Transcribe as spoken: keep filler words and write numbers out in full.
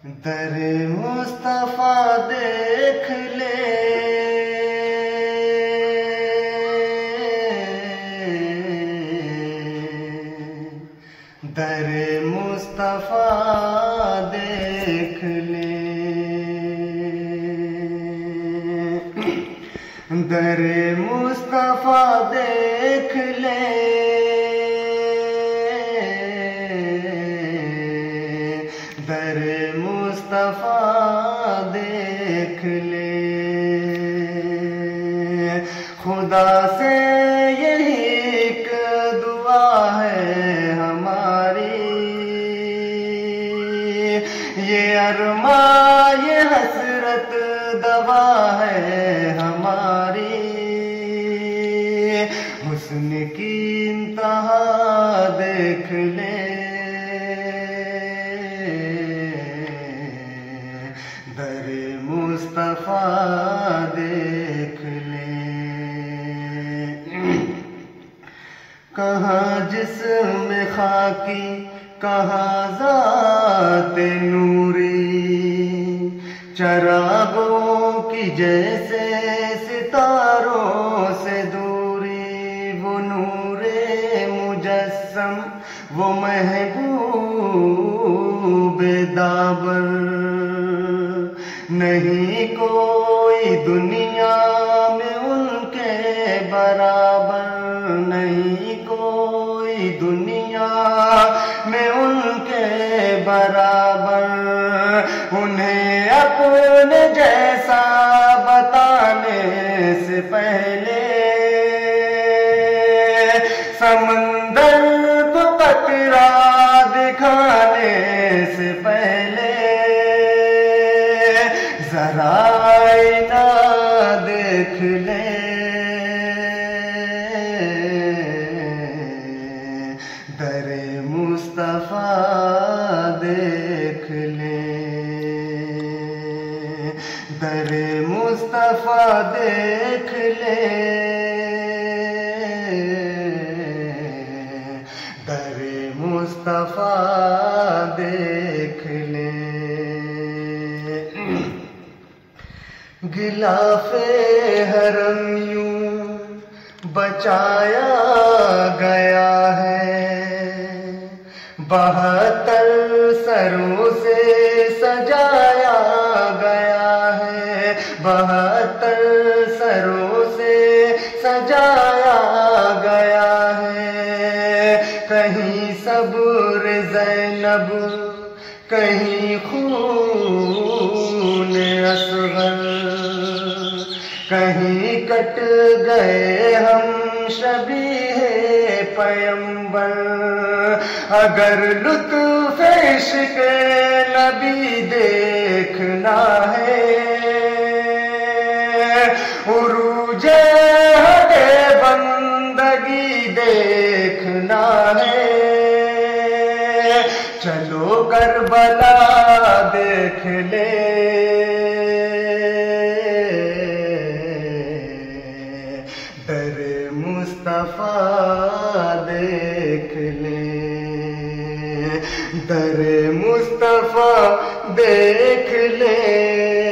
در مصطفیٰ دیکھ لے، در مصطفیٰ دیکھ لے، در مصطفیٰ دیکھ لے، در مصطفیٰ دیکھ لے۔ خدا سے یہی ایک دعا ہے ہماری، یہ ارمان یہ حسرت دوا ہے ہماری، حسن کی انتہا دیکھ لے، در مصطفیٰ دیکھ لے۔ کہاں جسم خاکی کہاں ذات نوری، چراغوں کی جیسے ستاروں سے دوری، وہ نور مجسم وہ محبوب دابر، نہیں کوئی دنیا میں ان کے برابر، نہیں کوئی دنیا میں ان کے برابر، انہیں اپنے جیسا بتانے سے پہلے سمندر کو قطرہ دکھانے سے پہلے ذرا آئینہ دیکھ لے، در مصطفیٰ دیکھ لے، در مصطفیٰ دیکھ لے، در مصطفیٰ دیکھ لے۔ غلاف حرم یوں بچایا گیا ہے، بہتر سروں سے سجایا گیا ہے، بہتر سروں سے سجایا گیا ہے، کہیں صبر زینب کہیں خون اصغر، کہیں کٹ گئے ہم شبیہ پیمبر، اگر لطف عشق نبی دیکھنا ہے، عروج حد بندگی دیکھنا ہے، چلو کربلا دیکھ لے، در مصطفیٰ دیکھ لے، در مصطفیٰ دیکھ لے۔